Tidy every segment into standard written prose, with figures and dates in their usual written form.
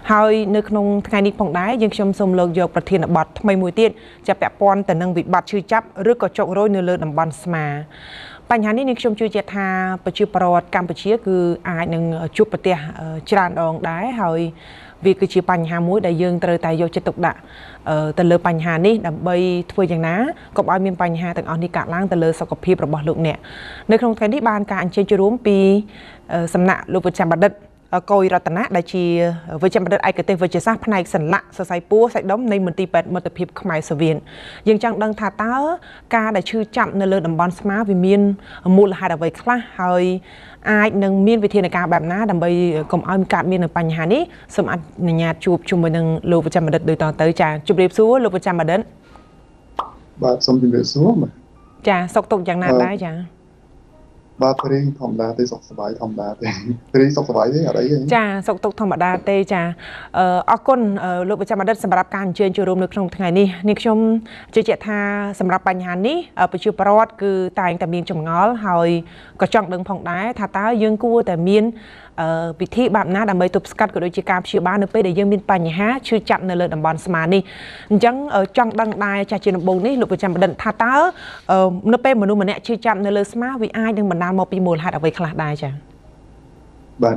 ហើយនៅក្នុងថ្ងៃនេះផងដែរយើងខ្ញុំសូមលើកយកប្រធានបទថ្មីមួយទៀតជាពាក់ព័ន្ធទៅនឹងវិបត្តិឈឺចាប់ឬក៏ចុករយនៅលើតំបន់ស្មាបញ្ហានេះនាងខ្ញុំជឿជាក់ថាប្រជាពលរដ្ឋកម្ពុជាគឺអាចនឹងជួបប្រទះច្រើនដងដែរហើយវាគឺជាបញ្ហាមួយដែលយើងត្រូវតែយកចិត្តទុកដាក់ទៅលើបញ្ហានេះដើម្បីធ្វើយ៉ាងណាកុំឲ្យមានបញ្ហាទាំងអស់នេះកើតឡើងទៅលើសុខភាពរបស់លោកអ្នកនៅក្នុងថ្ងៃនេះបានការអញ្ជើញចូលរួមពីសំណាក់លោកវិជ្ជបណ្ឌិតកុយរតនៈដែលជាវិជ្ជបណ្ឌិតឯកទេសវិទ្យាសាស្ត្រផ្នែកសន្លាក់សរសៃពួរសាច់ដុំនៃមន្ទីរពេទ្យមិត្តភាពខ្មែរសូវៀតយើងចង់ដឹងថាតើការដែលឈឺចាប់នៅលើតំបន់ស្មាវាមានមូលហេតុអ្វីខ្លះហើយអាចនឹងមានវិធានការបែបណាដើម្បីកុំឲ្យកើតមានបញ្ហានេះសូមអនុញ្ញាតជួបជាមួយនឹងលោកវិជ្ជបណ្ឌិតដូចតទៅចាជម្រាបសួរលោកវិជ្ជបណ្ឌិតបាទសូមជម្រាបសួរចាសុខទុក្ខយ៉ាងណាដែរចាបាទព្រីធម្មតាទេសុខសប្បាយធម្មតាទេព្រីសុខសប្បាយទេអត់អីទេចាសុខទុក្ខធម្មតាទេចាអរគុណលោកវិជ្ជបណ្ឌិតសម្រាប់ការអញ្ជើញចូលរួមនៅក្នុងថ្ងៃនេះនេះខ្ញុំជឿជាក់ថាសម្រាប់បញ្ហានេះប្រជាពលរដ្ឋគឺតែងតែមានចម្ងល់ហើយក៏ចង់ដឹងផងដែរថាតើយើងគួរតែមានវិធីបែបណាដើម្បីទប់ស្កាត់ក៏ដូចជាការព្យាបាលនៅពេលដែលយើងមានបញ្ហាឈឺចាប់នៅលើតំបន់ស្មានេះអញ្ចឹងចង់ដឹងដែរចាស់ជាដំបូងនេះលោកវិជ្ជបណ្ឌិតថាតើនៅពេលមនុស្សម្នាក់ឈឺចាប់នៅលើស្មាវាអាចនឹងបណ្ដាលមកពីមូលហេតុអ្វីខ្លះដែរចា៎បាទ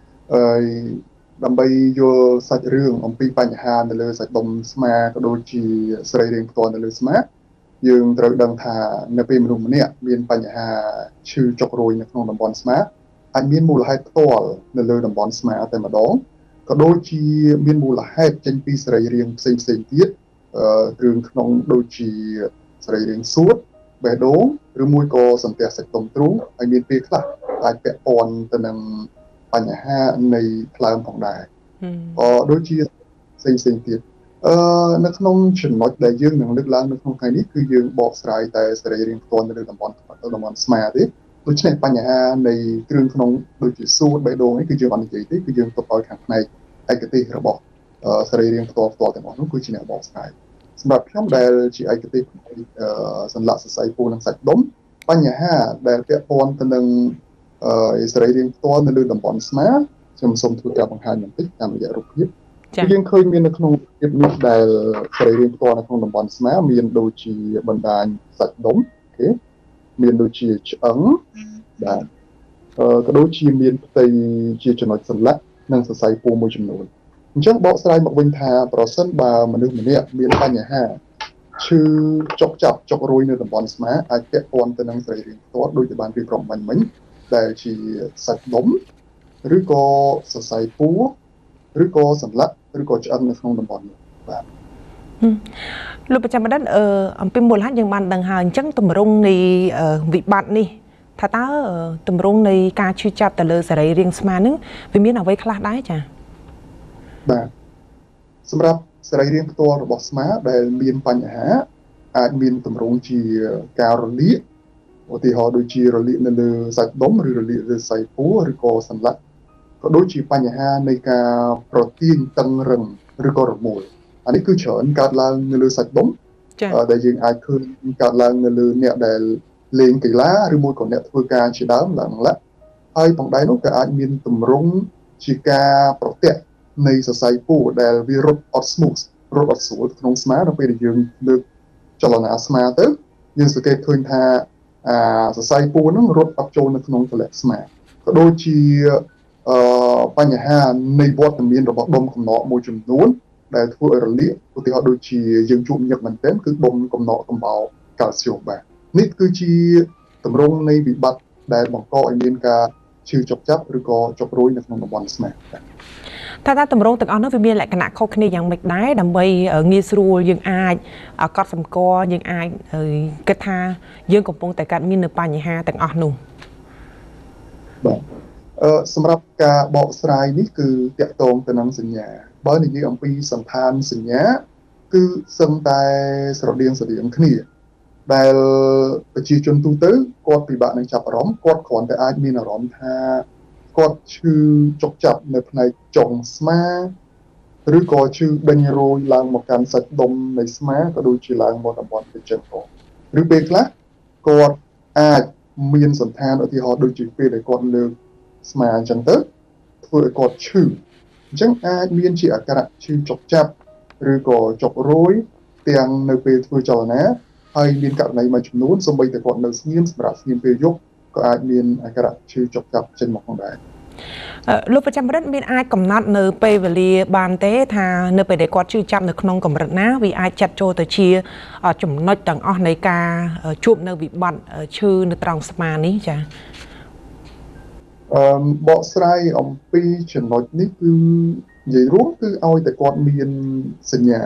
ដើម្បីយល់សាច់រឿងអំពីបញ្ហានៅលើសាច់ដុំស្មាក៏ដូចជាសរីរាង្គផ្ទាល់នៅលើស្មាយើងត្រូវដឹងថានៅពេលមនុស្សម្នាក់មានបញ្ហាឈឺចុករយនៅក្នុងតំបន់ស្មាអាចមានមូលហេតុផ្ទាល់នៅលើតំបន់ស្មាតែម្ដងក៏ដូចជាមានមូលហេតុចេញពីសរីរាង្គផ្សេងទៀតគ្រឿងក្នុងដូចជាសរីរាង្គសួតបេះដូងឬមួយក៏សន្ទះសាច់ដុំទ្រូងហើយមានពេលខ្លះអាចពាក់ព័ន្ធទៅនឹងបញ្ហានៃថ្លើមផងដែរដូចជាផ្សេងទៀតនៅក្នុងចំណុចដែលយើងនឹងលើកឡើងនៅក្នុងថ្ងៃនេះគឺយើងបកស្រាយតែសរីរាង្គផ្ទាល់នៅលើតំបន់ស្មាទេដូច្នេះបញ្ហានៃគ្រឿងក្នុងដូចជាសួតបេះដូងនេះគឺយើងអត់និយាយទេគឺយើងទុកឲ្យខាងផ្នែកឯកទេសរបស់សរីរាង្គផ្ទាល់ទាំងអស់នោះគឺជាអ្នកបកស្រាយសម្រាប់ខ្ញុំដែលជាឯកទេសសន្លាក់សរសៃពួរនិងសាច់ដុំបញ្ហាដែលពាក់ព័ន្ធទៅនឹងសរីរាង្គផ្ទាល់នៅលើតំបន់ស្មាខ្ញុំសូមធ្វើការបង្ហាញបន្តិចតាមរយៈរូបភាពយើងឃើញមាននៅក្នុងរូបភាពនេះដែលសរីរាង្គផ្ទាល់នៅក្នុងតំបន់ស្មាមានដូចជាបណ្ដាញសាច់ដុំអូខេមានដូចជាឆ្អឹងបាទក៏ដូចជាមានផ្ទៃជាចំណុចសន្លាក់និងសរសៃពួរមួយចំនួនអញ្ចឹងបកស្រាយមកវិញថាប្រសិនបើមនុស្សម្នាក់មានបញ្ហាឈឺចុកចាប់ចុករយនៅតំបន់ស្មាអាចពាក់ព័ន្ធទៅនឹងសរីរាង្គផ្ទាល់ដូចជាបានរៀបរាប់មិញដែលជាសាច់ដុំឬក៏សរសៃពួរឬក៏សន្លាក់ឬក៏ឆ្អឹងនៅក្នុងតំបន់នោះបាទលោកប្រចាំបណ្ឌិតអំពីមូលហេតុយើងបានដឹងហើយអញ្ចឹងទម្រង់នៃវិបត្តិនេះថាតើទម្រង់នៃការឈឺចាប់ទៅលើសរីរាង្គស្មានឹងវាមានអ្វីខ្លះដែរចា៎បាទសម្រាប់សរីរាង្គផ្ទាល់របស់ស្មាដែលមានបញ្ហាអាចមានទម្រង់ជាការរលាកឧទាហរណ៍ដូចជារលាកនៅលើសាច់ដុំឬរលាកលើសរសៃពួរឬក៏សន្លាក់ក៏ដូចជាបញ្ហានៃការប្រទាញតឹងរឹងឬក៏រមួលអានេះគឺច្រើនកើតឡើងនៅលើសាច់ដុំដែលយើងអាចឃើញកើតឡើងនៅលើអ្នកដែលលេងកីឡាឬមួយក៏អ្នកធ្វើការជាដើមឡើងហើយផងដែរនោះក៏អាចមានទម្រង់ជាការប្រទាក់នៃសរសៃពួរដែលវារត់អត់ស្រួលក្នុងស្មានៅពេលដែលយើងលើកចលនាស្មាទៅយើងសង្កេតឃើញថាសរសៃពួរហ្នឹងរត់អត់ចូលនៅក្នុងទម្លាក់ស្មាក៏ដូចជាបញ្ហានៃវត្តមានរបស់ដុំកំណកមួយចំនួនដែលធ្វើឲ្យរលាកឧទាហរណ៍ដូចជាយើងជួបញឹកមែនទែនគឺដុំកំណកកំបោរកាល់ស្យូមបាទនេះគឺជាទម្រង់នៃវិបត្តិដែលបង្កឲ្យមានការឈឺចុកចាប់ឬក៏ចុករយនៅក្នុងតំបន់ស្មាថាទម្រង់ទាំងអស់នោះវាមានលក្ខណៈខុសគ្នាយ៉ាងម៉េចដែរដើម្បីងាយស្រួលយើងអាចកត់សម្គាល់យើងអាចគិតថាយើងកំពុងតែកើតមាននៅបញ្ហាទាំងអស់នោះបាទសម្រាប់ការបកស្រាយនេះគឺតាក់ទងទៅនឹងសញ្ញាបើនិយាយអំពីសន្តានសញ្ញាគឺសឹងតែស្រដៀងគ្នាដែលប្រជាជនទូទៅគាត់ពិបាកនឹងចាប់អារម្មណ៍គាត់គ្រាន់តែអាចមានអារម្មណ៍ថាគាត់ឈឺចុកចាប់នៅផ្នែកចុងស្មាឬក៏ឈឺដេញរោយឡើងមកកាន់សាច់ដុំនៃស្មាក៏ដូចជាឡើងមកតំបន់ពេជ្រផងឬពេលខ្លះគាត់អាចមានសន្តានឧទាហរណ៍ដូចជាពេលដែលគាត់លើកស្មាអញ្ចឹងទៅធ្វើឲ្យគាត់ឈឺចឹងអាចមានជាអាការៈឈឺចុកចាប់ឬក៏ចុករយទាំងនៅពេលធ្វើចលនាហើយមានករណីមួយចំនួនសូម្បីតែគាត់នៅស្ងៀមសម្រាប់ស្ងៀមពេលយប់ក៏អាចមានអាការៈឈឺចុកចាប់ចេញមកផងដែរលោកប្រចាំរិទ្ធមានអាចកំណត់នៅពេលវេលាបានទេថានៅពេលដែលគាត់ឈឺចាប់នៅក្នុងកម្រិតណាវាអាចចាត់ចូលទៅជាចំណុចទាំងអស់នៃការជួបនៅវិបត្តិឈឺនៅត្រង់ស្មានេះចា៎បកស្រាយអំពីចំណុចនេះគឺនិយាយរួមគឺឲ្យតែគាត់មានសញ្ញា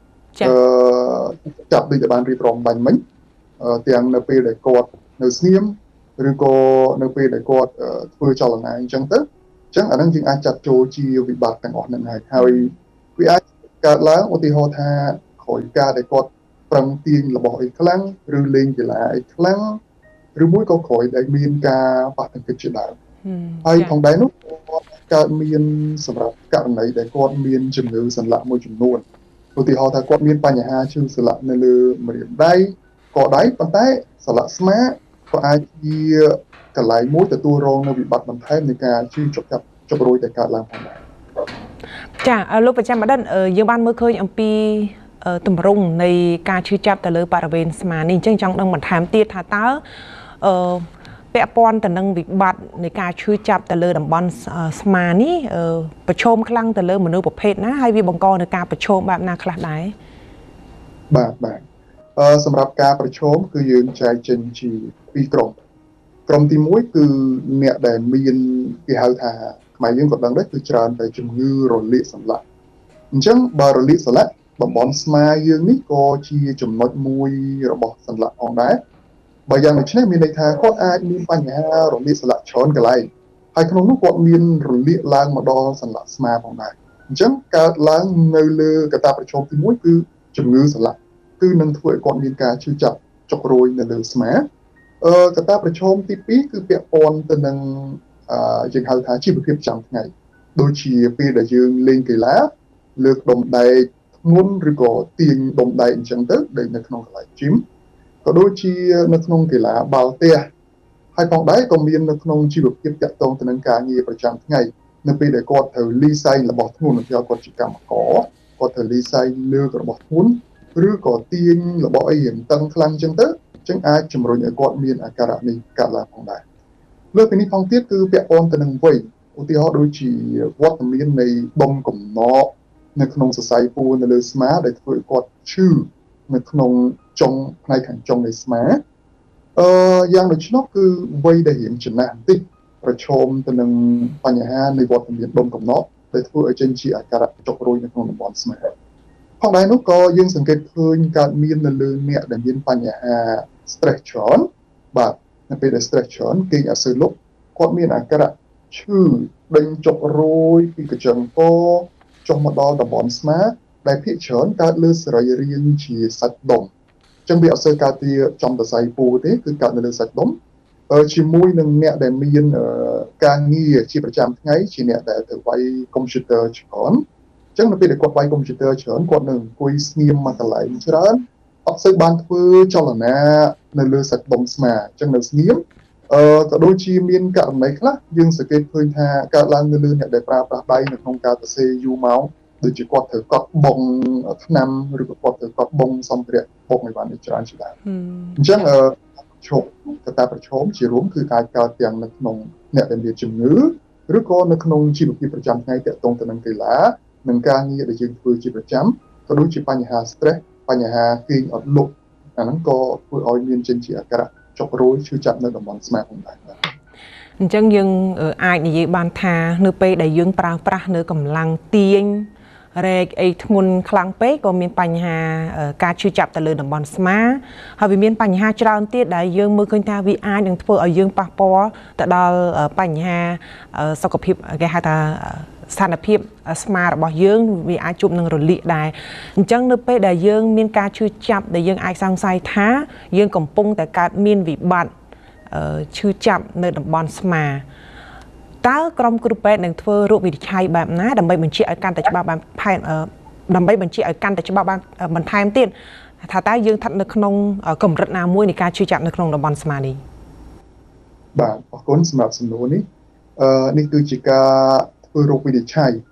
ចាប់ដូចតែបានរៀបរាប់បាញ់មិញទាំងនៅពេលដែលគាត់នៅស្ងៀមឬក៏នៅពេលដែលគាត់ធ្វើចលនាអញ្ចឹងទៅអញ្ចឹងអានឹងយើងអាចចាត់ចូលជាវិបត្តិទាំងអស់ហ្នឹងហើយវាអាចកើតឡើងឧទាហរណ៍ថាក្រោយការដែលគាត់ប្រឹងទាញរបស់អីខ្លាំងឬលេងកីឡាអីខ្លាំងឬមួយក៏ក្រោយដែលមានការប៉ះទង្គិចជាដើមហើយផងដែរនោះកើតមានសម្រាប់ករណីដែលគាត់មានជំងឺសន្លាក់មួយចំនួនឧទាហរណ៍ថាគាត់មានបញ្ហាឈឺសន្លាក់នៅលើម្រាមដៃកដៃប៉ុន្តែសន្លាក់ស្មាក៏អាចជាកន្លែងមួយទទួលរងនៅវិបត្តិបន្ថែមនៃការឈឺចុកចាប់ចុករយដែលកើតឡើងផងដែរចាលោកប្រចាំបណ្ឌិតយើងបានមើលឃើញអំពីទម្រង់នៃការឈឺចាប់ទៅលើបរិវេណស្មានេះអញ្ចឹងចង់ដឹងបន្ថែមទៀតថាតើពាក់ព័ន្ធទៅនឹងវិបត្តិនៃការឈឺចាប់ទៅលើតំបន់ស្មានេះប្រឈមខ្លាំងទៅលើមនុស្សប្រភេទណាហើយវាបង្កនៅការប្រឈមបែបណាខ្លះដែរបាទសម្រាប់ការប្រឈមគឺយើងចែកចេញជាពីរក្រុមទី1គឺអ្នកដែលមានគេហៅថាខ្មែរយើងក៏ដឹងដែរគឺច្រើនតែជំងឺរលាកសន្លាក់អញ្ចឹងបើរលាកសន្លាក់តំបន់ស្មាយើងនេះក៏ជាចំណុចមួយរបស់សន្លាក់ផងដែរបើយ៉ាងដូច្នេះមានន័យថាគាត់អាចមានបញ្ហារលាកសន្លាក់ច្រើនកន្លែងហើយក្នុងនោះគាត់មានរលាកឡើងមកដល់សន្លាក់ស្មាផងដែរអញ្ចឹងកើតឡើងនៅលើកត្តាប្រឈមទី1គឺជំងឺសន្លាក់គឺនឹងធ្វើឲ្យគាត់មានការឈឺចាប់ចុករយនៅលើស្មាកត្តាប្រឈមទី2គឺពាក់ព័ន្ធទៅនឹងយើងហៅថាជីវភាពប្រចាំថ្ងៃដូចជាពេលដែលយើងលេងកីឡាលើកដុំដែកធ្ងន់ឬក៏ទាញដុំដែកអញ្ចឹងទៅដែលនៅក្នុងកន្លែង gym ក៏ដូចជានៅក្នុងកីឡាបាល់ទះហើយផងដែរក៏មាននៅក្នុងជីវភាពតាក់ទងទៅនឹងការងារប្រចាំថ្ងៃនៅពេលដែលគាត់ត្រូវលីសែងរបស់ធ្ងន់ឧទាហរណ៍គាត់ជាកម្មករគាត់ត្រូវលីសែងលើករបស់ធ្ងន់ឬក៏ទាញរបស់អីរៀងតឹងខ្លាំងអញ្ចឹងទៅចឹងអាចជំរុញឲ្យគាត់មានអាការៈនេះកើតឡើងផងដែរលើពីនេះផងទៀតគឺពាក់ព័ន្ធទៅនឹងវ័យឧទាហរណ៍ដូចជាវត្តមាននៃដុំកំណកនៅក្នុងសរសៃពួរនៅលើស្មាដែលធ្វើឲ្យគាត់ឈឺនៅក្នុងចុងផ្នែកខាងចុងនៃស្មាយ៉ាងដូច្នោះគឺវ័យដែលរៀងចំណាស់បន្តិចប្រឈមទៅនឹងបញ្ហានៃវត្តមានដុំកំណកដែលធ្វើឲ្យចេញជាអាការៈចុករយនៅក្នុងតំបន់ស្មាផងដែរនោះក៏យើងសង្កេតឃើញកើតមាននៅលើអ្នកដែលមានបញ្ហា stress ច្រើនបាទនៅពេលដែល stress ច្រើនគេអត់សូវលុបគាត់មានអាការៈឈឺដេញចុករយពីកញ្ចឹងកចុះមកដល់តំបន់ស្មាដែលភាគច្រើនកើតលើសរីរាង្គជាសាច់ដុំអញ្ចឹងវាអត់សូវកើតជាចំសរសៃពួរទេគឺកើតនៅលើសាច់ដុំជាមួយនឹងអ្នកដែលមានការងារជាប្រចាំថ្ងៃជាអ្នកដែលទៅវាយកុំព្យូទ័រច្រើនចឹងនៅពេលដែលគាត់វាយកុំព្យូទ័រច្រើនគាត់នឹងអង្គុយស្ងៀមមកកន្លែងច្រើនអត់សូវបានធ្វើចលនានៅលើសាច់ដុំស្មាអញ្ចឹងនៅស្ងៀមក៏ដូចជាមានករណីខ្លះយើងសង្កេតឃើញថាកើតឡើងនៅលើអ្នកដែលប្រើប្រាស់ដៃនៅក្នុងការសរសេរយូរម៉ោងដូចជាគាត់ត្រូវកត់បងថ្នាំឬក៏គាត់ត្រូវកត់បងសម្ភារៈបងឲ្យបានច្រើនជាដើមអញ្ចឹងឈប់កត្តាប្រឈមជារួមគឺអាចកើតទាំងនៅក្នុងអ្នកដែលមានជំងឺឬក៏នៅក្នុងជីវភាពប្រចាំថ្ងៃទាក់ទងទៅនឹងកីឡានឹងការងារដែលយើងធ្វើជាប្រចាំក៏ដូចជាបញ្ហា stress បញ្ហាគេងអត់លក់អាហ្នឹងក៏ធ្វើឲ្យមានចេញជាអាការៈចុករយឈឺចាប់នៅតំបន់ស្មាផងដែរអញ្ចឹងយើងអាចនិយាយបានថានៅពេលដែលយើងប្រើប្រាស់នៅកម្លាំងទាញរែកអីធ្ងន់ខ្លាំងពេកក៏មានបញ្ហាការឈឺចាប់ទៅលើតំបន់ស្មាហើយវាមានបញ្ហាច្រើនទៀតដែលយើងមើលឃើញថាវាអាចនឹងធ្វើឲ្យយើងប៉ះពាល់ទៅដល់បញ្ហាសុខភាពគេហៅថាស្ថានភាពស្មារបស់យើងវាអាចជួបនឹងរលាកដែរអញ្ចឹងនៅពេលដែលយើងមានការឈឺចាប់ដែលយើងអាចសង្ស័យថាយើងកំពុងតែកើតមានវិបត្តិឈឺចាប់នៅតំបន់ស្មាតើក្រុមគ្រូពេទ្យនឹងធ្វើរោគវិនិច្ឆ័យបែបណាដើម្បីបញ្ជាក់ឲ្យកាន់តែច្បាស់បានផែនដើម្បីបញ្ជាក់ឲ្យកាន់តែច្បាស់បានបន្ថែមទៀតថាតើយើងស្ថិតនៅក្នុងកម្រិតណាមួយនៃការឈឺចាប់នៅក្នុងតំបន់ស្មានេះបាទអរគុណសម្រាប់សំណួរនេះនេះគឺជាការធ្វើរោគវិនិច្ឆ័យ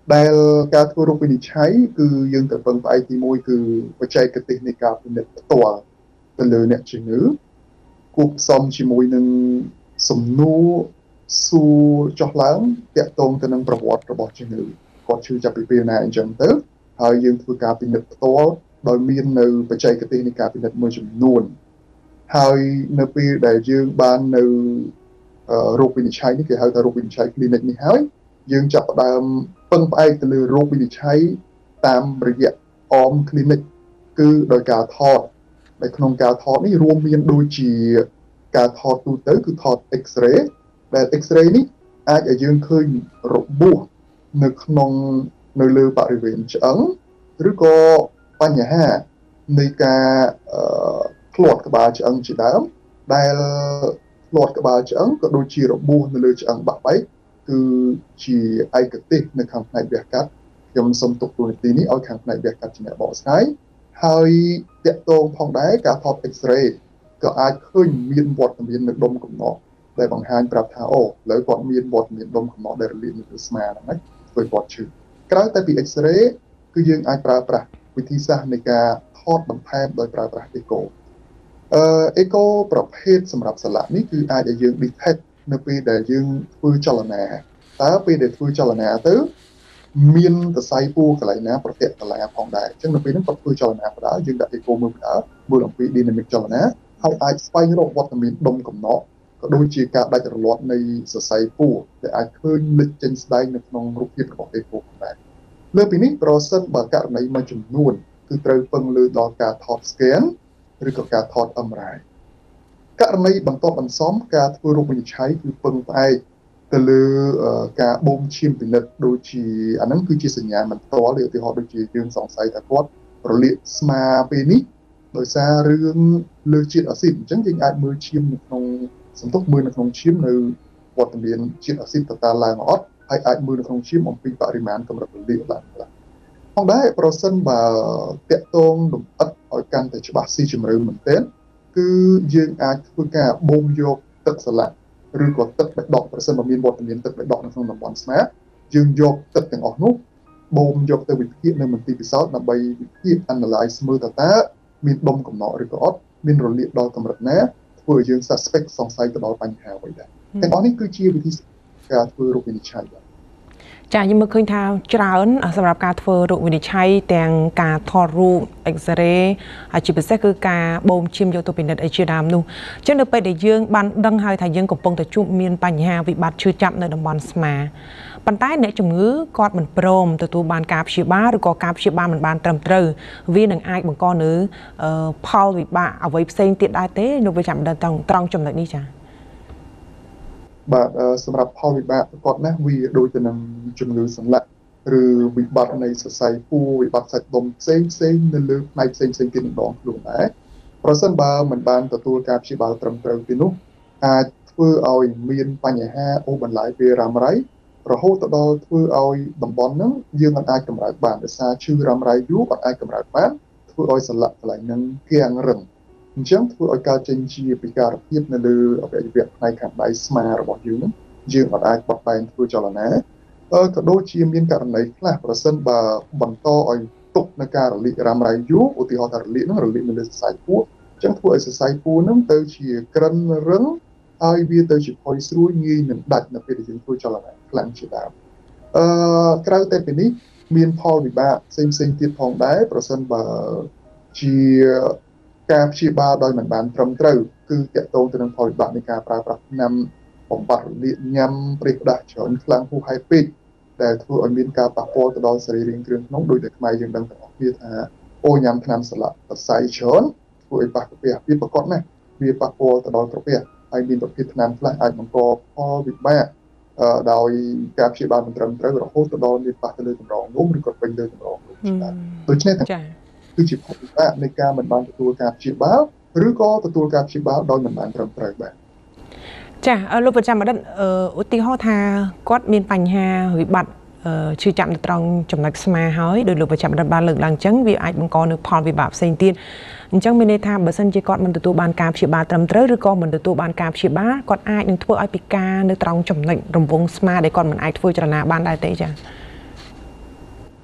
ដែលការធ្វើរោគវិនិច្ឆ័យគឺយើងត្រូវពឹងផ្អែកទី1គឺបច្ចេកទេសនៃការពិនិត្យផ្ទាល់ទៅលើអ្នកជំងឺគួបផ្សំជាមួយនឹងសំណួរសួរចុះឡើងតាក់ទងទៅនឹងប្រវត្តិរបស់ជំងឺគាត់ឈឺចាប់ពីពេលណាអញ្ចឹងទៅហើយយើងធ្វើការពិនិត្យផ្ទាល់ដោយមាននៅបច្ចេកទេសនៃការពិនិត្យមួយចំនួនហើយនៅពេលដែលយើងបាននៅរោគវិនិច្ឆ័យនេះគេហៅថារោគវិនិច្ឆ័យ clinic នេះហើយយើងចាប់ផ្ដើមពឹងផ្អែកទៅលើរោគវិនិច្ឆ័យតាមរយៈអម clinic គឺដោយការថតដែលក្នុងការថតនេះរួមមានដូចជាការថតទូទៅគឺថត X-ray ដែល X-ray នេះអាចឲ្យយើងឃើញរបួសនៅលើបរិវេណឆ្អឹងឬក៏បញ្ហានៃការធ្លាត់ក្បាលឆ្អឹងជាដើមដែលធ្លាត់ក្បាលឆ្អឹងក៏ដូចជារបួសនៅលើឆ្អឹងបាក់បែកគឺជាឯកទេសនៅខាងផ្នែកវះកាត់ខ្ញុំសូមទុកទូនាទីនេះឲ្យខាងផ្នែកវះកាត់ជាអ្នកបកស្រាយហើយតាក់ទងផងដែរការថត X-ray ក៏អាចឃើញមានវត្តមាននៅដុំកំណកដែលបង្ហាញប្រាប់ថាអូឥឡូវគាត់មានវត្តមានដុំកំណកដែលរលាកនៅលើស្មាហ្នឹងហើយធ្វើគាត់ឈឺក្រៅតែពី X-ray គឺយើងអាចប្រើប្រាស់វិធីសាស្ត្រនៃការថតបន្ថែមដោយប្រើប្រាស់ echo អេកូប្រភេទសម្រាប់សាឡាក់នេះគឺអាចឲ្យយើង detect នៅពេលដែលយើងធ្វើចលនាតើពេលដែលធ្វើចលនាទៅមានសរសៃពួរកន្លែងណាប្រទាក់កន្លែងផងដែរអញ្ចឹងនៅពេលហ្នឹងគាត់ធ្វើចលនាបណ្ដាលយើងដាក់អេកូមើលបណ្ដាលមើលអំពី dynamic ចលនាហើយអាចស្វែងរកវត្តមានដុំកំណកក៏ដូចជាការដាច់រលាត់នៃសរសៃពួរដែលអាចឃើញលេចចេញស្ដែងនៅក្នុងរូបភាពរបស់អេកូផងដែរលើពីនេះប្រសិនបើករណីមួយចំនួនគឺត្រូវពឹងលើដល់ការថត scan ឬក៏ការថត MRI ករណីបន្ទាប់បន្សំការធ្វើរោគវិនិច្ឆ័យគឺពឹងផ្អែកទៅលើការបូមឈាមពិនិត្យដូចជាអាហ្នឹងគឺជាសញ្ញាបន្ទាល់ឧទាហរណ៍ដូចជាយើងសង្ស័យថាគាត់រលាកស្មាពេលនេះដោយសាររឿងលើជាតិអាស៊ីតអញ្ចឹងយើងអាចមើលឈាមនៅក្នុងសន្ទុះមើលនៅក្នុងឈាមនៅវត្តមានជាតិអាស៊ីតតើឡើងអត់ហើយអាចមើលនៅក្នុងឈាមអំពីបរិមាណកម្រិតរលាកឡើងផងដែរប្រសិនបើតាក់ទងលម្អិតឲ្យកាន់តែច្បាស់ស៊ីជម្រៅមែនទែនគឺយើងអាចធ្វើការបូមយកទឹកសាឡាក់ឬក៏ទឹកបេះដូងប្រសិនបើមានវត្តមានទឹកបេះដូងនៅក្នុងតំបន់ស្មាយើងយកទឹកទាំងអស់នោះបូមយកទៅវិភាគនៅមន្ទីរពិសោធន៍ដើម្បីវិភាគ analyze មើលតើមានដុំកំណកឬក៏អត់មានរលាកដល់កម្រិតណាធ្វើឲ្យយើង suspect សង្ស័យទៅដល់បញ្ហាអ្វីដែរទាំងអស់នេះគឺជាវិធីការធ្វើរោគវិនិច្ឆ័យចាខ្ញុំមើលឃើញថាច្រើនសម្រាប់ការធ្វើរោគវិនិច្ឆ័យទាំងការថតរូប X-ray ហើយជាពិសេសគឺការបូមឈាមយកទៅពិនិត្យអីជាដើមនោះអញ្ចឹងនៅពេលដែលយើងបានដឹងហើយថាយើងកំពុងតែជួបមានបញ្ហាវិបត្តិឈឺចាប់នៅតំបន់ស្មាប៉ុន្តែអ្នកជំងឺគាត់មិនព្រមទទួលបានការព្យាបាលឬក៏ការព្យាបាលមិនបានត្រឹមត្រូវវានឹងអាចបង្កនៅផលវិបាកអ្វីផ្សេងទៀតដែរទេលោកវិជ្ជបណ្ឌិតត្រង់ចំណុចនេះចាបាទសម្រាប់ផលវិបាកប្រកបណាស់វាដូចទៅនឹងជំងឺសន្លាក់ឬវិបត្តិនៃសរសៃពួរវិបត្តិសាច់ដុំផ្សេងនៅលើផ្នែកផ្សេងទៀតម្ដងខ្លួនដែរប្រសិនបើមិនបានទទួលការព្យាបាលត្រឹមត្រូវទេនោះអាចធ្វើឲ្យមានបញ្ហាអូសបន្លាយពេលរ៉ាំរ៉ៃរហូតទៅដល់ធ្វើឲ្យតំបន់ហ្នឹងយើងអាចកម្រើកបានដោយសារឈឺរ៉ាំរ៉ៃយូរអត់អាចកម្រើកបានធ្វើឲ្យសន្លាក់កន្លែងហ្នឹងគាំងរឹងអញ្ចឹងធ្វើឲ្យកើតចេញជាពិការភាពនៅលើអវយវៈផ្នែកខាងដៃស្មារបស់យើងយើងអាចបត់បែនធ្វើចលនាក៏ដូចជាមានករណីខ្លះប្រសិនបើបន្តឲ្យទុកនៅការរលាករ៉ាំរ៉ៃយូរឧទាហរណ៍ថារលាកនៅលើសរសៃពួរអញ្ចឹងធ្វើឲ្យសរសៃពួរហ្នឹងទៅជាក្រិនរឹងហើយវាទៅជាផុយស្រួយងាយនឹងដាច់នៅពេលដែលយើងធ្វើចលនាខ្លាំងជាដើមក្រៅតែពីនេះមានផលវិបាកផ្សេងទៀតផងដែរប្រសិនបើជាការព្យាបាលដោយមិនបានត្រឹមត្រូវគឺតាក់ទងទៅនឹងផលវិបាកនៃការប្រើប្រាស់ថ្នាំបំបត្តិរលាកញ៉ាំប្រេះផ្ដាស់ច្រើនខ្លាំងហួសហេតុពេកដែលធ្វើឲ្យមានការប៉ះពាល់ទៅដល់សរីរាង្គគ្រឿងក្នុងដោយតែខ្មែរយើងដឹងទាំងអស់គ្នាថាអូញ៉ាំថ្នាំសន្លាក់សរសៃច្រើនធ្វើឲ្យប៉ះក្រពះវាប្រកបណាស់វាប៉ះពាល់ទៅដល់ក្រពះហើយមានប្រភេទថ្នាំខ្លះអាចបង្កផលវិបាកដោយការព្យាបាលមិនត្រឹមត្រូវរហូតទៅដល់មានប៉ះទៅលើតម្រងនោមឬក៏ពេញលើតម្រងនោមជាដើមដូច្នេះគឺជាផលវិបាកនៃការមិនបានទទួលការព្យាបាលឬក៏ទទួលការព្យាបាលដោយមិនបានត្រឹមត្រូវបាទចាលោកប្រចាំបណ្ឌិតឧទាហរណ៍ថាគាត់មានបញ្ហាវិបត្តិឈឺចាប់នៅត្រង់ចំណុចស្មាហើយដោយលោកប្រចាំបណ្ឌិតបានលើកឡើងអញ្ចឹងវាអាចបង្កនៅផលវិបាកផ្សេងទៀតអញ្ចឹងមានន័យថាបើសិនជាគាត់មិនទទួលបានការព្យាបាលត្រឹមត្រូវឬក៏មិនទទួលបានការព្យាបាលគាត់អាចនឹងធ្វើឲ្យពិការនៅត្រង់ចំណុចរង្វង់ស្មាដែលគាត់មិនអាចធ្វើចលនាបានដែរទេចា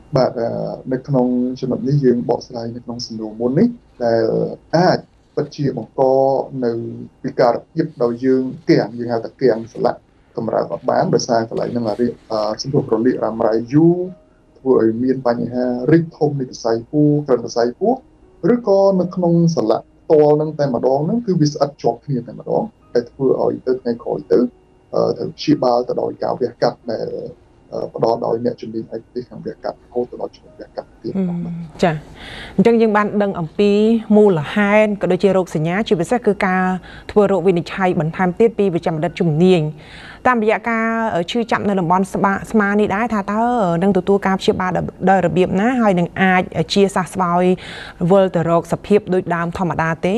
បាទនៅក្នុងចំណុចនេះយើងបកស្រាយនៅក្នុងសំណួរមុននេះដែលអាចពិតជាបង្កនៅវិការភាពដោយយើងទាំងយើងហៅថាទាំងស្លាក់កម្រើកអត់បានដោយសារកន្លែងហ្នឹងសម្រុះរលាករ៉ាំរ៉ៃយូរធ្វើឲ្យមានបញ្ហារិចធំនៃសរសៃពោះក្រិនសរសៃពោះឬក៏នៅក្នុងស្លាក់ផ្ទាល់ហ្នឹងតែម្ដងហ្នឹងគឺវាស្អិតជាប់គ្នាតែម្ដងតែធ្វើឲ្យទៅថ្ងៃក្រោយទៅត្រូវព្យាបាលទៅដោយការវះកាត់ដែលផ្ដល់ដោយអ្នកជំនាញឯកទេសខាងវះកាត់រហូតទៅដល់ជំនាញវះកាត់ទៀតចាអញ្ចឹងយើងបានដឹងអំពីមូលហេតុក៏ដូចជារោគសញ្ញាជាពិសេសគឺការធ្វើរោគវិនិច្ឆ័យបន្ថែមទៀតពីវិជ្ជបណ្ឌិតជំនាញតាមរយៈការឈឺចាប់នៅតំបន់ស្មានេះដែរថាតើនឹងទទួលការព្យាបាលដោយរបៀបណាហើយនឹងអាចជាសះស្បើយវិលទៅរកសភាពដូចដើមធម្មតាទេ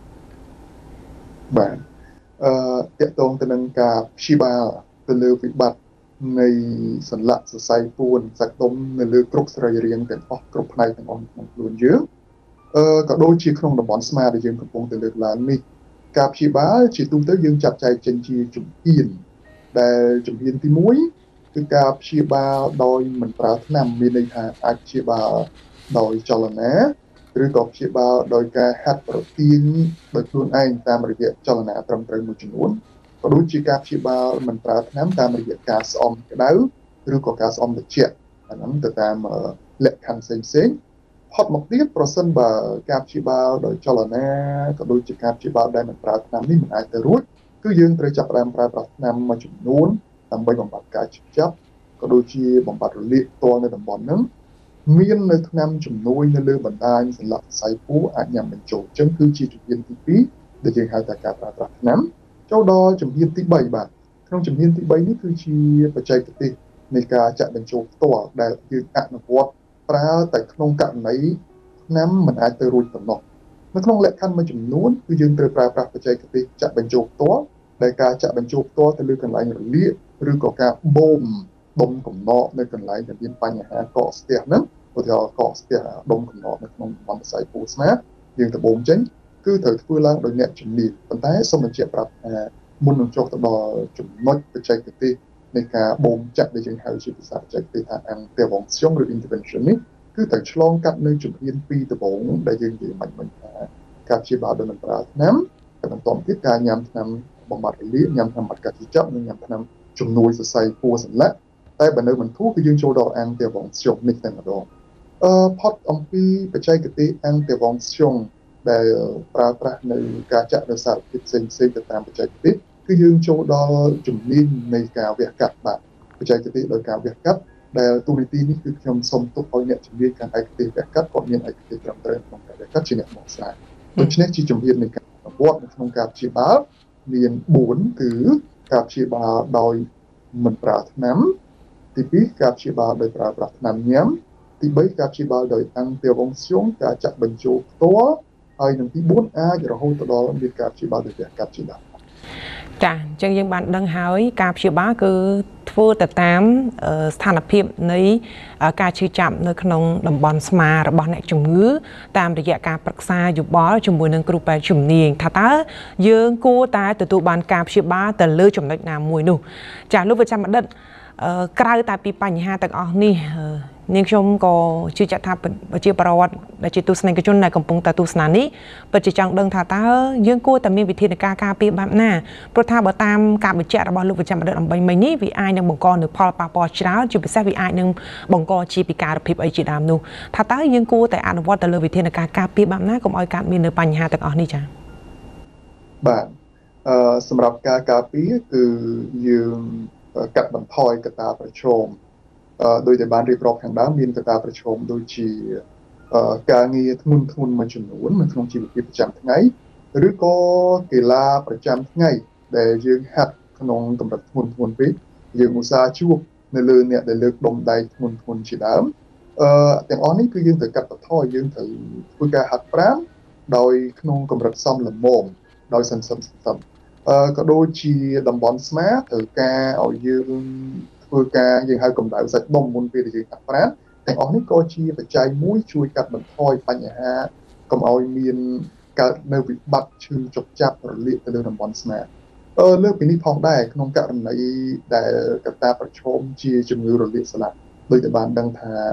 បាទតកតងទៅនឹងការព្យាបាលទៅលើវិបត្តិនៃសន្លាក់សរសៃពួនសាច់ដុំនៅលើគ្រប់សរីរាង្គទាំងអស់គ្រប់ផ្នែកទាំងអស់ក្នុងខ្លួនយើងក៏ដូចជាក្នុងតំបន់ស្មាដែលយើងកំពុងតែលើកឡើងនេះការព្យាបាលជាទូទៅយើងចាត់ចែងចេញជាជំហានដែលជំហានទី1គឺការព្យាបាលដោយមិនប្រើថ្នាំមានន័យថាអាចព្យាបាលដោយចលនាឬក៏ព្យាបាលដោយការហាត់ប្រទាញដោយខ្លួនឯងតាមរយៈចលនាត្រឹមត្រូវមួយចំនួនក៏ដូចជាការព្យាបាលមិនប្រើថ្នាំតាមរយៈការស្អំក្តៅឬក៏ការស្អំត្រជាក់អាហ្នឹងទៅតាមលក្ខខណ្ឌផ្សេងៗផុតមកទៀតប្រសិនបើការព្យាបាលដោយចលនាក៏ដូចជាការព្យាបាលដែលមិនប្រើថ្នាំនេះមិនអាចទៅរួចគឺយើងត្រូវចាប់ផ្ដើមប្រើប្រាស់ថ្នាំមួយចំនួនដើម្បីបំបត្តិការឈឺចាប់ក៏ដូចជាបំបត្តិរលាកផ្ទាល់នៅតំបន់ហ្នឹងមាននៅថ្នាំជំនួយនៅលើបណ្ដាញសន្លាក់សរសៃពោះអាចញ៉ាំបញ្ចូលអញ្ចឹងគឺជាជំហានទី2ដែលយើងហៅថាការប្រើប្រាស់ថ្នាំចូលដល់ជំហានទី3បាទក្នុងជំហានទី3នេះគឺជាបច្ចេកទេសនៃការចាក់បញ្ចូលផ្ទាល់ដែលយើងអនុវត្តប្រើតែក្នុងករណីថ្នាំមិនអាចទៅរួចប៉ុណ្ណោះនៅក្នុងលក្ខខណ្ឌមួយចំនួនគឺយើងត្រូវប្រើប្រាស់បច្ចេកទេសចាក់បញ្ចូលផ្ទាល់ដែលការចាក់បញ្ចូលផ្ទាល់ទៅលើកន្លែងរលាកឬក៏ការបូមដុំកំណកនៅកន្លែងដែលមានបញ្ហាកកស្ទះហ្នឹងឧទាហរណ៍កកស្ទះដុំកំណកនៅក្នុងតំបន់សរសៃពោះស្មាយើងទៅបូមចេញគឺត្រូវធ្វើឡើងដោយអ្នកជំនាញប៉ុន្តែសូមបញ្ជាក់ប្រាប់ថាមុននឹងចុះទៅដល់ចំណុចបច្ចេកទេសនៃការបូមចាក់ដែលយើងហៅជាភាសាបច្ចេកទេសថា Intervention ឬ Intervention នេះគឺត្រូវឆ្លងកាត់នៅជំហាន2ដំបូងដែលយើងនិយាយមិញថាការព្យាបាលដោយមិនប្រើថ្នាំហើយបន្តទៀតការញ៉ាំថ្នាំបំបត្តិរលាកញ៉ាំថ្នាំបាត់ការឈឺចាប់និងញ៉ាំថ្នាំជំនួយសរសៃពោះសន្លាក់តែបើនៅមិនធូរគឺយើងចូលដល់ Intervention នេះតែម្ដងផុតអំពីបច្ចេកទេស Intervention ដែលប្រើប្រាស់នៅការចាក់នៅសារធាតុផ្សេងៗទៅតាមបច្ចេកទេសគឺយើងចូលដល់ជំនាញនៃការវះកាត់បាទបច្ចេកទេសដោយការវះកាត់ដែលទូនីតិនេះគឺខ្ញុំសូមទុកឲ្យអ្នកជំនាញខាងឯកទេសវះកាត់គាត់មានឯកទេសត្រឹមត្រូវក្នុងការវះកាត់ជាអ្នកបកស្រាយដូច្នេះជាជំហាននៃការអនុវត្តនៅក្នុងការព្យាបាលមាន4គឺការព្យាបាលដោយមិនប្រើថ្នាំទី2ការព្យាបាលដោយប្រើប្រាស់ថ្នាំញ៉ាំទី3ការព្យាបាលដោយ Intervention ការចាក់បញ្ចូលផ្ទាល់ហើយនឹងទី4អាចរហូតទៅដល់មានការព្យាបាលដោយវះកាត់ជាដើមចាអញ្ចឹងយើងបានដឹងហើយការព្យាបាលគឺធ្វើទៅតាមស្ថានភាពនៃការឈឺចាប់នៅក្នុងតំបន់ស្មារបស់អ្នកជំងឺតាមរយៈការប្រឹក្សាយោបល់ជាមួយនឹងគ្រូពេទ្យជំនាញថាតើយើងគួរតែទទួលបានការព្យាបាលទៅលើចំណុចណាមួយនោះចាលោកវិជ្ជបណ្ឌិតក្រៅតែពីបញ្ហាទាំងអស់នេះនាងខ្ញុំក៏ជឿជាក់ថាប្រជាពលរដ្ឋដែលជាទស្សនិកជនដែលកំពុងតែទស្សនានេះពិតជាចង់ដឹងថាតើយើងគួរតែមានវិធានការការពារបែបណាព្រោះថាបើតាមការបញ្ជាក់របស់លោកវិជ្ជបណ្ឌិតអំបញ្ញមិញនេះវាអាចនឹងបង្កនូវផលប៉ះពាល់ច្រើនជាពិសេសវាអាចនឹងបង្កជាពិការភាពអីជាដើមនោះថាតើយើងគួរតែអនុវត្តទៅលើវិធានការការពារបែបណាកុំឲ្យកើតមាននៅបញ្ហាទាំងអស់នេះចា៎បាទសម្រាប់ការការពារគឺយើងកាត់បន្ថយកត្តាប្រឈមដោយតែបានរៀបរាប់ខាងដើមមានកត្តាប្រឈមដូចជាការងារធ្ងន់មួយចំនួននៅក្នុងជីវភាពប្រចាំថ្ងៃឬក៏កីឡាប្រចាំថ្ងៃដែលយើងហាត់ក្នុងកម្រិតធ្ងន់ពេកយើងឧស្សាហ៍ជួបនៅលើអ្នកដែលលើកដុំដែកធ្ងន់ជាដើមទាំងអស់នេះគឺយើងត្រូវកាត់បន្ថយយើងត្រូវធ្វើការហាត់ប្រាណដោយក្នុងកម្រិតសមល្មមដោយសន្សំក៏ដូចជាតំបន់ស្មាត្រូវការឲ្យយើងធ្វើការយើងហៅកម្ដៅសាច់ដុំមុនពេលដែលយើងហាត់ប្រាណទាំងអស់នេះក៏ជាបច្ច័យមួយជួយកាត់បន្ថយបញ្ហាកុំឲ្យមានកើតនៅវិបត្តិឈឺចុកចាប់រលាកទៅលើតំបន់ស្មាលើកពីនេះផងដែរក្នុងករណីដែលកត្តាប្រឈមជាជំងឺរលាកស្លាក់ដោយតែបានដឹងថា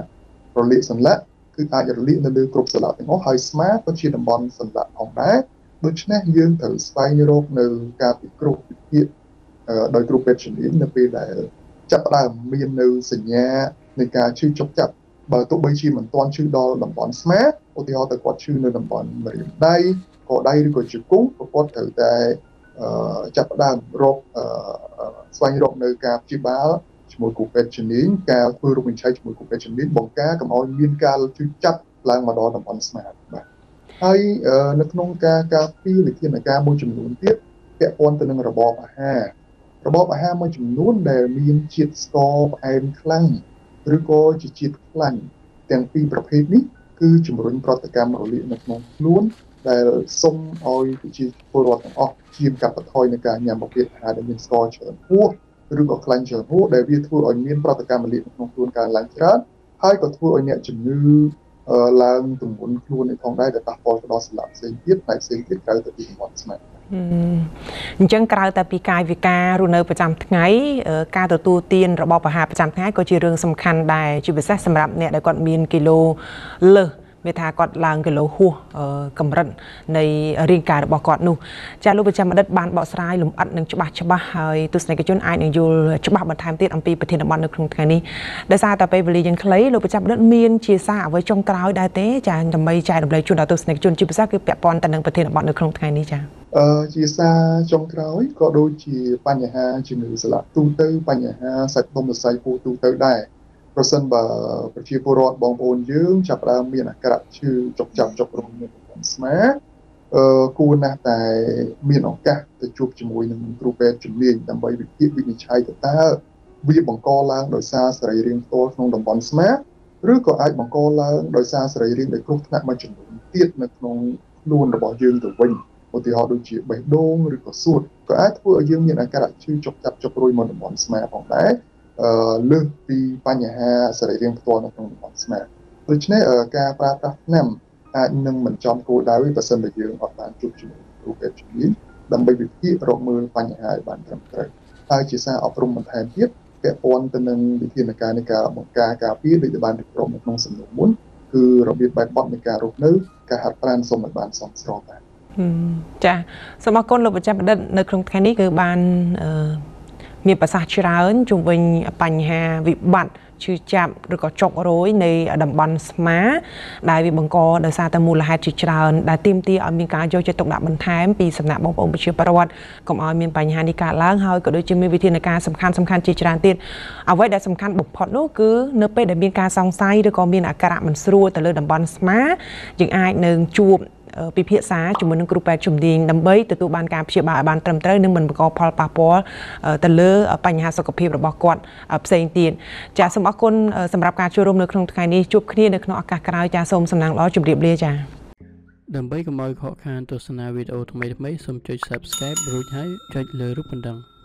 រលាកសន្លាក់គឺអាចរលាកនៅលើគ្រប់សន្លាក់ទាំងអស់ហើយស្មាក៏ជាតំបន់សន្លាក់ផងដែរដូច្នេះយើងត្រូវស្វែងរកនៅការពិគ្រោះវិភាគដោយគ្រូពេទ្យជំនាញនៅពេលដែលចាប់ផ្ដើមមាននៅសញ្ញានៃការឈឺចុកចាប់បើទោះបីជាមិនទាន់ឈឺដល់តំបន់ស្មាឧទាហរណ៍ទៅគាត់ឈឺនៅតំបន់ម្រាមដៃកដៃឬក៏ជង្គង់គាត់ត្រូវតែចាប់ផ្ដើមរកស្វែងរកនៅការព្យាបាលជាមួយគ្រូពេទ្យជំនាញការធ្វើរោគវិនិច្ឆ័យជាមួយគ្រូពេទ្យជំនាញបង្ការកុំឲ្យមានការឈឺចាប់ឡើងមកដល់តំបន់ស្មាបាទហើយនៅក្នុងការការពារវិធានការមួយចំនួនទៀតពាក់ព័ន្ធទៅនឹងរបបអាហារមួយចំនួនដែលមានជាតិស្ករផ្អែមខ្លាំងឬក៏ជាជាតិខ្លាញ់ទាំងពីរប្រភេទនេះគឺជំរុញប្រតិកម្មរលាកនៅក្នុងខ្លួនដែលសូមឲ្យប្រជាពលរដ្ឋទាំងអស់ជៀសកាត់បន្ថយនៃការញ៉ាំប្រភេទអាហារដែលមានស្ករច្រើនហួសឬក៏ខ្លាញ់ច្រើនហួសដែលវាធ្វើឲ្យមានប្រតិកម្មរលាកនៅក្នុងខ្លួនកើនឡើងច្រើនហើយក៏ធ្វើឲ្យអ្នកជំងឺឡើងទម្ងន់ខ្លួនឯផងដែរដែលប៉ះពាល់ទៅដល់សន្លាក់ផ្សេងទៀតក្រៅទៅពីតំបន់ស្មាអញ្ចឹងក្រៅតែពីកាយវិការរស់នៅប្រចាំថ្ងៃការទទួលទានរបបអាហារប្រចាំថ្ងៃក៏ជារឿងសំខាន់ដែរជាពិសេសសម្រាប់អ្នកដែលគាត់មានគីឡូលើសមានថាគាត់ឡើងគីឡូហួសកម្រិតនៃរាងកាយរបស់គាត់នោះចាលោកប្រចាំបណ្ឌិតបានបកស្រាយលម្អិតនិងច្បាស់ហើយទស្សនិកជនអាចនឹងយល់ច្បាស់បន្ថែមទៀតអំពីប្រធានបទនៅក្នុងថ្ងៃនេះដោយសារតែពេលវេលាយើងខ្លីលោកប្រចាំបណ្ឌិតមានជាសារអ្វីចុងក្រោយដែរទេចាដើម្បីចែករំលែកជូនដល់ទស្សនិកជនជាពិសេសគឺពាក់ព័ន្ធទៅនឹងប្រធានបទនៅក្នុងថ្ងៃនេះចាជាសារចុងក្រោយក៏ដូចជាបញ្ហាជំងឺសន្លាក់ទូទៅបញ្ហាសាច់ដុំសរសៃពោះទូទៅដែរប្រសិនបើប្រជាពលរដ្ឋបងប្អូនយើងចាប់ផ្ដើមមានអាការៈឈឺចុកចាប់ចុករំនៅតំបន់ស្មាគួរណាស់តែមានឱកាសទៅជួបជាមួយនឹងគ្រូពេទ្យជំនាញដើម្បីវិភាគវិនិច្ឆ័យតើវាបង្កឡើងដោយសារសរីរាង្គផ្ទាល់ក្នុងតំបន់ស្មាឬក៏អាចបង្កឡើងដោយសារសរីរាង្គដែលគ្រោះថ្នាក់មួយចំនួនទៀតនៅក្នុងខ្លួនរបស់យើងទៅវិញឧទាហរណ៍ដូចជាបេះដូងឬក៏សួតក៏អាចធ្វើឲ្យយើងមានអាការៈឈឺចុកចាប់ចុករួយមកតំបន់ស្មាផងដែរលើសពីបញ្ហាសរីរាង្គផ្ទាល់នៅក្នុងតំបន់ស្មាដូច្នេះការប្រើប្រាស់ថ្នាំអាចនឹងមិនចំគោលដៅទេបើសិនជាយើងអត់បានជួបជាមួយគ្រូពេទ្យជំនាញដើម្បីវិភាគរកមើលបញ្ហាឲ្យបានត្រឹមត្រូវហើយជាសារអប់រំបន្ថែមទៀតពាក់ព័ន្ធទៅនឹងវិធានការនៃការបង្ការការពារដូចបានរៀបរាប់នៅក្នុងសំណួរមុនគឺរបៀបបែបបទនៃការរស់នៅការហាត់ប្រាណសូមឲ្យបានសមស្របដែរចាសូមអរគុណលោកប្រចាំបណ្ឌិតនៅក្នុងថ្ងៃនេះគឺបានមានប្រសាសន៍ច្រើនជុំវិញបញ្ហាវិបត្តិឈឺចាប់ឬក៏ចុករយនៃតំបន់ស្មាដែលវាបង្កដោយសារតែមូលហេតុជាច្រើនដែលទាមទារឲ្យមានការយកចិត្តទុកដាក់បន្ថែមពីសំណាក់បងប្អូនប្រជាពលរដ្ឋកុំឲ្យមានបញ្ហានេះកើតឡើងហើយក៏ដូចជាមានវិធានការសំខាន់ជាច្រើនទៀតអ្វីដែលសំខាន់បំផុតនោះគឺនៅពេលដែលមានការសង្ស័យឬក៏មានអាការៈមិនស្រួលទៅលើតំបន់ស្មាយើងអាចនឹងជួបពិភាក្សាជាមួយនឹងគ្រូពេទ្យជំនាញដើម្បីទទួលបានការព្យាបាលឲ្យបានត្រឹមត្រូវនិងមិនបង្កផលប៉ះពាល់ទៅលើបញ្ហាសុខភាពរបស់គាត់ផ្សេងទៀតចាសូមអរគុណសម្រាប់ការចូលរួមនៅក្នុងថ្ងៃនេះជួបគ្នានៅក្នុងឱកាសក្រោយចាសូមសំណាងល្អជម្រាបលាចាដើម្បីកុំឲ្យខកខានទស្សនាវីដេអូថ្មីៗសូមចុច Subscribe រួចហើយចុចលើរូបកណ្ដឹង